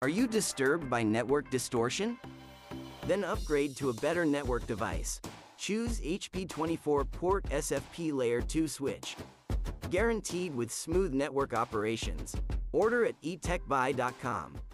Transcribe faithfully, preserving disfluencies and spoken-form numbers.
Are you disturbed by network distortion? Then upgrade to a better network device. Choose H P twenty-four port S F P Layer two switch. Guaranteed with smooth network operations. Order at e tech buy dot com.